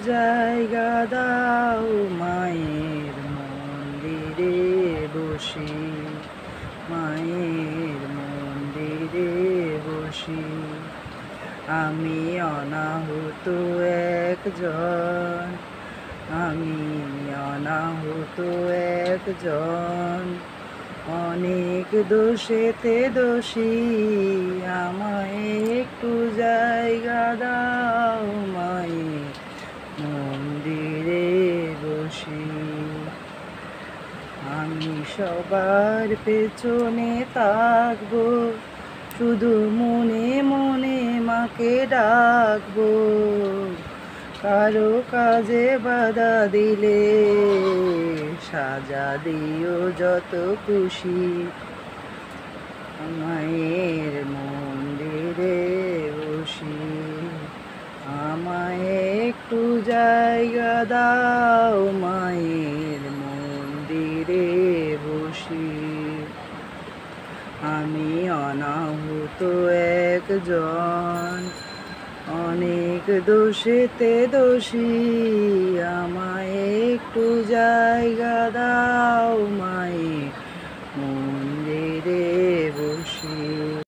জায়গা দাও মায়ের মন্দিরে বসি, মায়ের মন্দিরে বসি। আমি অনাহুত একজন, আমি অনাহুত একজন, অনেক দোষেতে দোষী। আমায় একটু জায়গা দাও মায়ের মন্দিরে বসি। আমি সবার পেছনে থাকবো, শুধু মনে মনে মাকে ডাকবো। কারো কাজে বাধা দিলে সাজা দিও যত খুশি। মায়ের মন্দিরে বসি, আমায় একটু জায়গা দাও মায়ের মন্দিরে বসি। আমি অনাহুত একজন, অনেক দোষেতে দোষী। আমায় একটু জায়গা দাও মায়ের